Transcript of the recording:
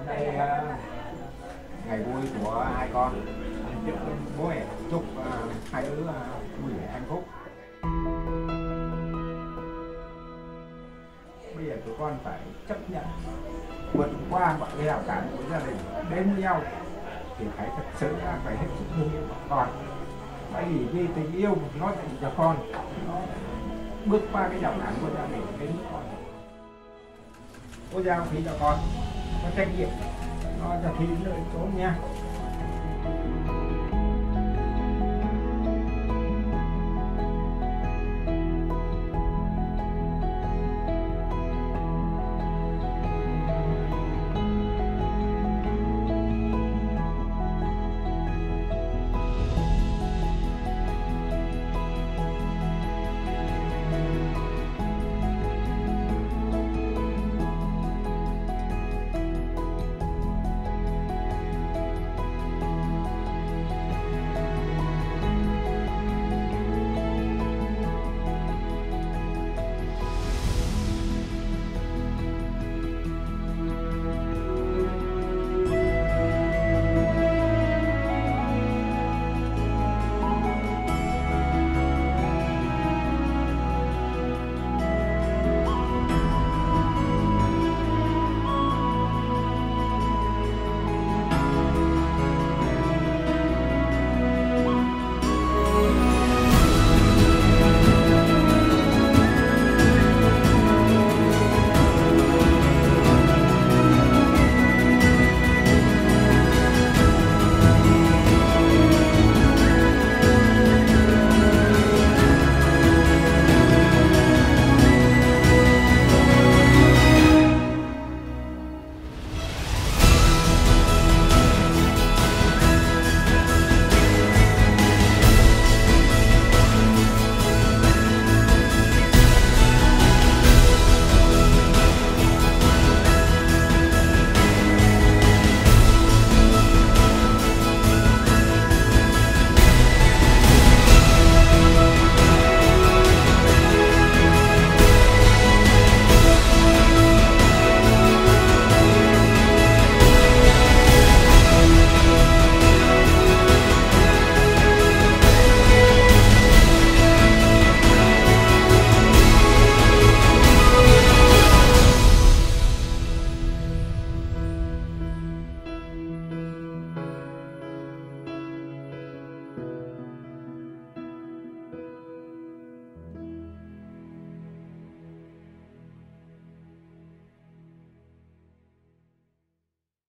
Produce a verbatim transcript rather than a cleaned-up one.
đây uh, ngày vui của hai con, chúc bố mẹ, chúc uh, hai đứa uh, vui vẻ hạnh phúc. Bây giờ tụi con phải chấp nhận vượt qua mọi cái rào cản của gia đình đến với nhau, thì phải thật sự là phải hết sức thương yêu bọn con. Bởi vì vì tình yêu nó dành cho con, nó bước qua cái rào cản của gia đình đến với con. Cô giao phí cho con, có trách nhiệm, nó cho thi nơi trốn nha.